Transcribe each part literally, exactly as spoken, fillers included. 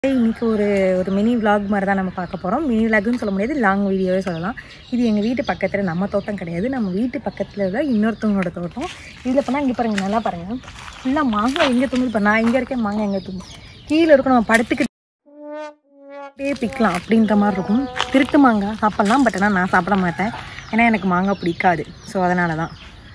இன்னைக்கு ஒரு ஒரு மினி vlog மாதிரி தான் நம்ம பார்க்க போகிறோம். மினி vlogனு சொல்ல முடியாது, லாங் வீடியோவே சொல்லலாம். இது எங்கள் வீட்டு பக்கத்தில் நம்ம தோட்டம் கிடையாது, நம்ம வீட்டு பக்கத்தில் உள்ள இன்னொருத்தவங்களோட தோட்டம். இதில் போனால் இங்கே பாருங்கள், நல்லா பாருங்கள், ஃபுல்லாக மாங்காய் எங்கே தூங்குது. இப்போ நான் இங்கே இருக்கேன், மாங்காய் எங்கே தூங்கு கீழே இருக்கும். நம்ம படுத்துக்கிட்டே பிக்கலாம் அப்படின்ற மாதிரி இருக்கும். திருட்டு மாங்காய் சாப்பிட்லாம், பட் ஆனால் நான் சாப்பிட மாட்டேன், ஏன்னா எனக்கு மாங்காய் பிடிக்காது. ஸோ அதனால தான்.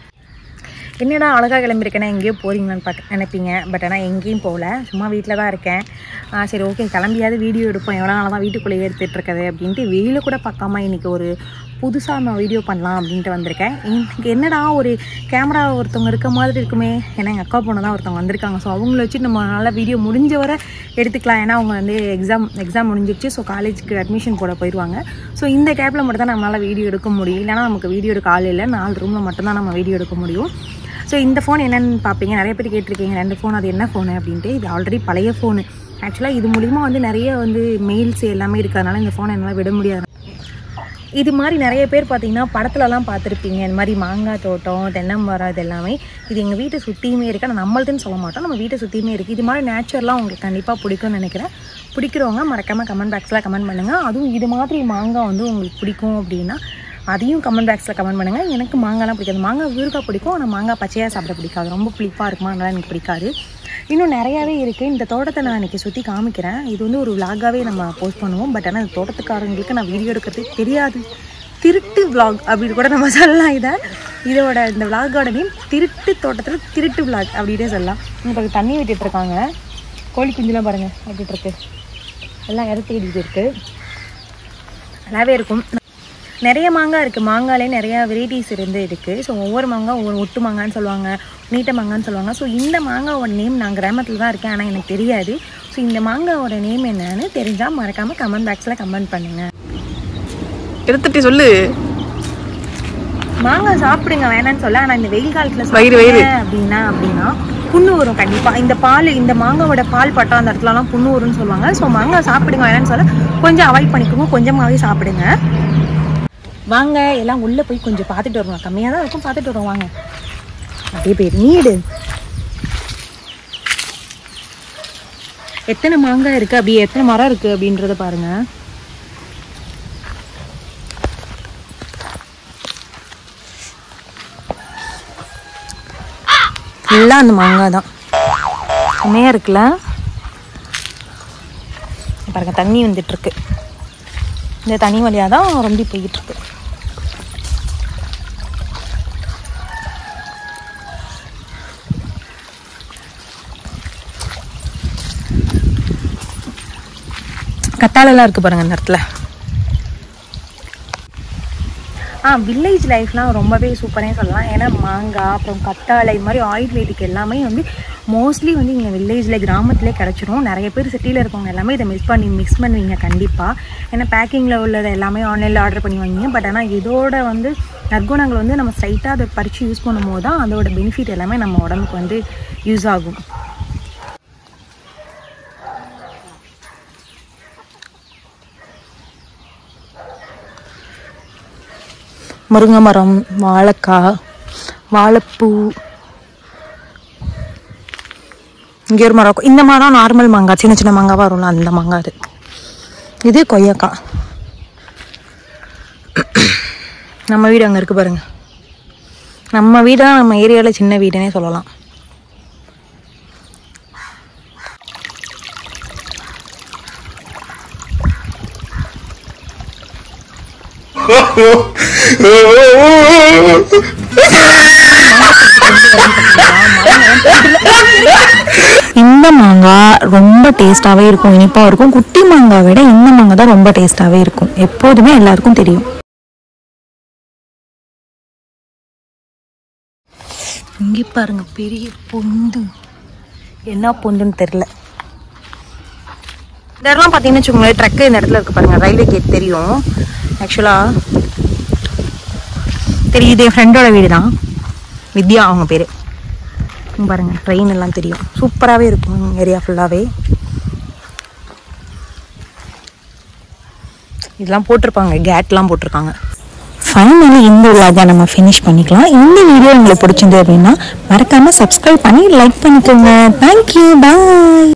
என்னடா அழகாக கிளம்பியிருக்கேன்னா எங்கேயோ போகிறீங்களான்னு பார்த்து நினைப்பீங்க, பட் ஆனால் எங்கேயும் போகல, சும்மா வீட்டில் தான் இருக்கேன். சரி ஓகே, கிளம்பியாவது வீடியோ எடுப்போம், எவ்வளோ நாள் தான் வீட்டுக்குள்ளேயே எடுத்துகிட்ருக்கது அப்படின்ட்டு வெயில கூட பார்க்காம இன்றைக்கி ஒரு புதுசாக நான் வீடியோ பண்ணலாம் அப்படின்ட்டு வந்திருக்கேன். எனக்கு என்னடா ஒரு கேமரா ஒருத்தவங்க இருக்க மாதிரி இருக்குமே, ஏன்னா எங்கள் அக்கா பொண்ணு தான் ஒருத்தவங்க வந்திருக்காங்க. ஸோ அவங்கள வச்சு நம்ம நல்லா வீடியோ முடிஞ்ச வரை எடுத்துக்கலாம், ஏன்னா அவங்க வந்து எக்ஸாம் எக்ஸாம் முடிஞ்சிருச்சு. ஸோ காலேஜுக்கு அட்மிஷன் போட போயிடுவாங்க. ஸோ இந்த கேப்பில் மட்டும் தான் நம்மளால் வீடியோ எடுக்க முடியும், இல்லைனா நமக்கு வீடியோ எடுக்க ஆள் இல்லை, நாலு ரூமில் மட்டும்தான் நம்ம வீடியோ எடுக்க முடியும். ஸோ இந்த ஃபோன் என்னென்னு பார்ப்பீங்க, நிறைய பேர் கேட்டிருக்கீங்க ரெண்டு ஃபோன், அது என்ன ஃபோனு அப்படின்ட்டு. இது ஆல்ரெடி பழைய ஃபோனு. ஆக்சுவலாக இது மூலிமா வந்து நிறைய வந்து மெயில்ஸ் எல்லாமே இருக்கிறதுனால இந்த ஃபோனை என்னால் விட முடியாது. இது மாதிரி நிறைய பேர் பார்த்தீங்கன்னா படத்துலலாம் பார்த்துருப்பீங்க, இந்த மாதிரி மாங்காய் தோட்டம், தென்னமரம், இது எல்லாமே. இது எங்கள் வீட்டை சுற்றியுமே இருக்குது, ஆனால் நம்மளுதுன்னு சொல்ல மாட்டோம், நம்ம வீட்டை சுற்றியுமே இருக்குது. இது மாதிரி நேச்சுரலாம் உங்களுக்கு கண்டிப்பாக பிடிக்கும்னு நினைக்கிறேன். பிடிக்கிறவங்க மறக்காமல் கமெண்ட் பாக்ஸில் கமெண்ட் பண்ணுங்கள். அதுவும் இது மாதிரி மாங்காய் வந்து உங்களுக்கு பிடிக்கும் அப்படின்னா அதையும் கமெண்ட் பாக்ஸில் கமெண்ட் பண்ணுங்கள். எனக்கு மாங்காய்லாம் பிடிக்காது, மாங்காய் ஊறுகாய் பிடிக்கும், ஆனால் மாங்காய் பச்சையாக சாப்பிட பிடிக்காது, ரொம்ப புளிப்பாக இருக்குமா, அதனால் எனக்கு பிடிக்காது. இன்னும் நிறையாவே இருக்குது. இந்த தோட்டத்தை நான் இன்றைக்கி சுற்றி காமிக்கிறேன். இது வந்து ஒரு விலாகாகவே நம்ம போஸ்ட் பண்ணுவோம், பட் ஆனால் இந்த தோட்டத்துக்காரங்களுக்கு நான் வீடியோ எடுக்கிறது தெரியாது. திருட்டு விலாக் அப்படின்னு கூட நம்ம சொல்லலாம். இதை இதோட இந்த விலாகோட நேம் திருட்டு தோட்டத்தில் திருட்டு விலாக் அப்படின்னே சொல்லலாம். இப்போ தண்ணி விட்டுட்ருக்காங்க, கோழி குஞ்சுலாம் பாருங்கள் விட்டுட்ருக்கு, எல்லாம் இறத்து விட்டுட்டு இருக்குது, நல்லாவே இருக்கும். நிறைய மாங்காய் இருக்குது, மாங்காயிலே நிறையா வெரைட்டிஸ் இருந்து இருக்குது. ஸோ ஒவ்வொரு மாங்காய் ஒவ்வொரு ஒட்டு மாங்கான்னு சொல்லுவாங்க, நீட்ட மாங்கான்னு சொல்லுவாங்க. ஸோ இந்த மாங்காவோட நேம், நான் கிராமத்தில் தான் இருக்கேன், ஆனால் எனக்கு தெரியாது. ஸோ இந்த மாங்காவோட நேம் என்னன்னு தெரிஞ்சால் மறக்காமல் கமெண்ட் பாக்ஸில் கமெண்ட் பண்ணுங்கள். எடுத்துட்டு சொல்லு. மாங்காய் சாப்பிடுங்க வேணான்னு சொல்ல, ஆனால் இந்த வெயில் காலத்தில் வயிறு வயிறு அப்படின்னா அப்படின்னா புண்ணு வரும் கண்டிப்பாக. இந்த பால், இந்த மாங்காவோட பால் பட்டா அந்த இடத்துலலாம் புண்ணு வரும்னு சொல்லுவாங்க. ஸோ மாங்காய் சாப்பிடுங்க வேணான்னு சொல்ல, கொஞ்சம் அவாய்ட் பண்ணிக்கோங்க, கொஞ்சமாகவே சாப்பிடுங்க. வாங்க எல்லாம் உள்ளே போய் கொஞ்சம் பார்த்துட்டு வருவோம், கம்மியாக தான் இருக்கும், பார்த்துட்டு வருவோம் வாங்க. அதே பேர் நீடு எத்தனை மாங்காய் இருக்குது, அப்படியே எத்தனை மரம் இருக்குது அப்படின்றத பாருங்க. எல்லாம் அந்த மாங்காய் தான், செம்மையாக இருக்குல்ல பாருங்க. தண்ணி வந்துட்டுருக்கு, இந்த தண்ணி வழியாக தான் ரொம்ப போய்கிட்டுருக்கு. கத்தாழெல்லாம் இருக்குது பாருங்கள் இந்த இடத்துல. ஆ வில்லேஜ் லைஃப்லாம் ரொம்பவே சூப்பரே சொல்லலாம். ஏன்னா மாங்காய், அப்புறம் கத்தாழை, இது மாதிரி ஆயுர்வேதிக் எல்லாமே வந்து மோஸ்ட்லி வந்து இங்கே வில்லேஜில் கிராமத்திலே கிடச்சிரும். நிறைய பேர் சிட்டியில் இருக்கவங்க எல்லாமே இதை மிஸ் பண்ணி மிக்ஸ் பண்ணுவீங்க கண்டிப்பாக. ஏன்னா பேக்கிங்கில் உள்ளதை எல்லாமே ஆன்லைனில் ஆர்டர் பண்ணி வாங்கிங்க. பட் ஆனால் இதோட வந்து நற்குணங்கள் வந்து நம்ம ஸ்ட்ரைட்டாக அதை பறித்து யூஸ் பண்ணும்போது தான் அதோட பெனிஃபிட் எல்லாமே நம்ம உடம்புக்கு வந்து யூஸ் ஆகும். முருங்கை மரம், வாழைக்காய், வாழைப்பூ, இங்கே ஒரு மரம். இந்த மரம் நார்மல் மாங்காய், சின்ன சின்ன மாங்காய் வரும்ல அந்த மாங்காய். அது இது கொய்யாக்காய். நம்ம வீடு அங்கே இருக்குது பாருங்க. நம்ம வீடு தான் நம்ம ஏரியாவில் சின்ன வீடுன்னே சொல்லலாம். இந்த மாங்காய் ரொம்ப டேஸ்டாவே இருக்கும், இனிப்பாக இருக்கும். குட்டி மாங்காய் விட இந்த மாங்காய் தான் ரொம்ப டேஸ்டாவே இருக்கும், எப்போதுமே எல்லாருக்கும் தெரியும். இங்கே பாருங்க பெரிய பொந்து, என்ன பொந்துன்னு தெரியல. இந்த இடம்லாம் பார்த்தீங்கன்னு வச்சுக்கோங்களேன், ட்ரக்கு இந்த இடத்துல இருக்கு பாருங்க, ரயில்வே கேட் தெரியும். ஆக்சுவலாக தெரியுது, என் ஃப்ரெண்டோட வீடு தான், வித்யா அவங்க பேர். பாருங்க ட்ரெயின் எல்லாம் தெரியும், சூப்பராகவே இருக்கும் ஏரியா ஃபுல்லாகவே. இதெல்லாம் போட்டிருப்பாங்க, கேட்லாம் போட்டிருக்காங்க. ஃபைனலி இந்த விலாகை நம்ம ஃபினிஷ் பண்ணிக்கலாம். இந்த வீடியோ உங்களுக்கு பிடிச்சிருந்தது அப்படின்னா மறக்காமல் சப்ஸ்கிரைப் பண்ணி லைக் பண்ணிக்கோங்க. தேங்க்யூ, பாய்.